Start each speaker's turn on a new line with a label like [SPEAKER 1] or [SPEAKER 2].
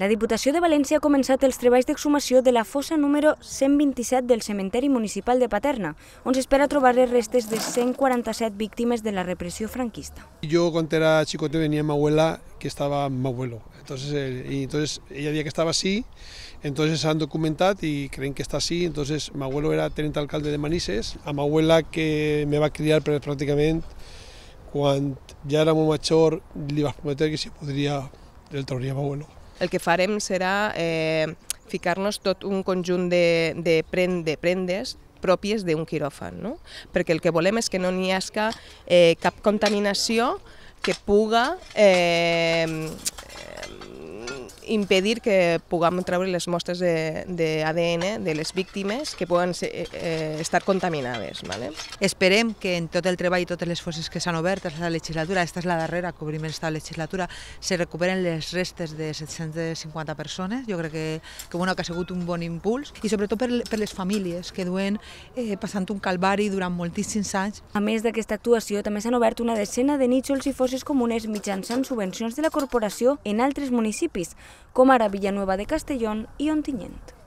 [SPEAKER 1] La Diputació de València ha començat els treballs d'exhumació de la fossa número 127 del cementeri municipal de Paterna, on s'espera trobar les restes de 147 víctimes de la repressió franquista.
[SPEAKER 2] Yo cuando era chicote venía mi abuela que estaba mi abuelo, entonces ella decía que estaba así, entonces han documentado y creen que está así, entonces mi abuelo era teniente alcalde de Manises, a mi abuela que me va a criar prácticamente quan ja era molt major li vas prometre que si podria el trauria a mi abuelo.
[SPEAKER 3] El que farem serà ficar-nos tot un conjunt de prendes pròpies d'un quiròfan, no? Perquè el que volem és que no n'hi hagi cap contaminació que puga impedir que puguem treure les mostres d'ADN de les víctimes que poden estar contaminades.
[SPEAKER 4] Esperem que en tot el treball i totes les fosses que s'han obert a la legislatura, aquesta és la darrera que obrim esta legislatura, se recuperen les restes de 750 persones. Jo crec que ha sigut un bon impuls i sobretot per les famílies que duen passant un calvari durant moltíssims anys.
[SPEAKER 1] A més d'aquesta actuació, també s'han obert una decena de nínxols i fosses comunes mitjançant subvencions de la corporació en altres municipis, com ara Villanueva de Castellón i Ontinyent.